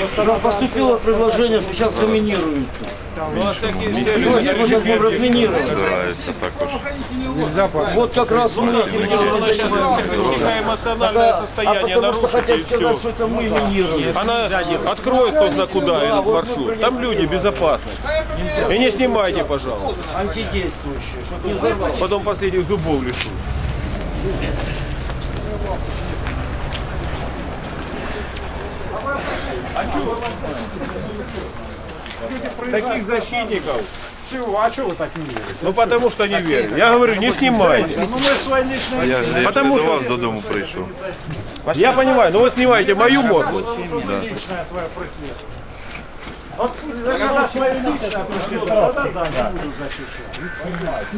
Поступило предложение, что сейчас заминируют. Потом разминируют. Вот как раз мы этим делом занимаемся. Эмоциональное состояние Потому что хотят нарушить, и сказать, все. что это мы минируем. Она откроет кто знает куда этот маршрут. Там люди, безопасность. И не снимайте, пожалуйста. Антидействующие, чтобы не взорвать. Потом последних зубов лишу. Таких защитников. Чего? А что вы так не верите? Ну потому что не верю. Я говорю, не снимайте. Ну мы свои личные... Я ж Потому до що- вас додому прийшов. Я понимаю, но вы снимаете мою морду. Личное свое преследование. Вот когда свое личное преследование, тогда да, не буду защищать.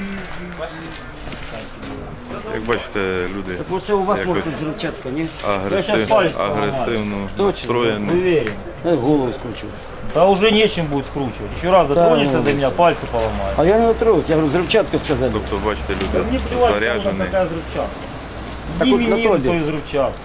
Як бачите, люди Вот это у вас якось может взрывчатка, не? агресивно настроєні. Уверен. Голову скручу. Да уже нечем будет скручивать. Еще раз дотронешься до меня, пальцы поломаю. А я не натроюсь, я говорю, взрывчатка сказали. Тобто, бачите, Да люди мне плевать, кто там заряджені. такая взрывчатка. Так Не вот, минируй Анатолий. свою взрывчатку.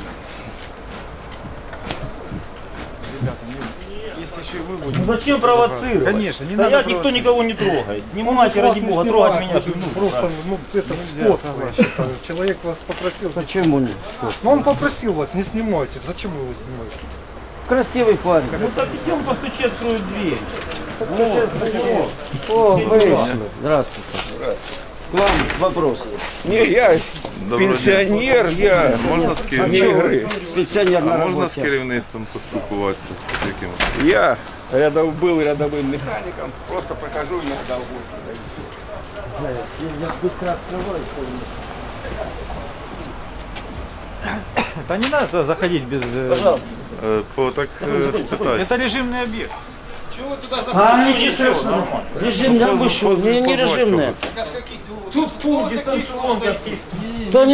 Если еще и вы будете... Ну зачем провоцировать? Конечно, не Стоять надо никто провоцировать. никого не трогает. Снимайте, ради бога, трогать меня. что нужно. Просто, ну, это сходство, я считаю. Человек вас попросил. Почему не? Ну, он попросил вас, не снимайте. Зачем вы его снимаете? Красивый парень. Ну так идем постучи, откроют дверь. О, вышли. Здравствуйте. К вам вопрос. Не, я Доброго пенсионер, я Можна з не керівництвом? игры. Пенсионер на А можна з работе. керівництвом поспілкуватися з якимось? Я был рядовым механиком, просто прохожу иногда в год. Я быстро открываю. Да не надо туда заходить без... Пожалуйста. По так спитати. Это режимный объект. А, ничего страшного. Режим, я вышел, не Позвать режимная. когось. Тут пул, дистанционка, все. Да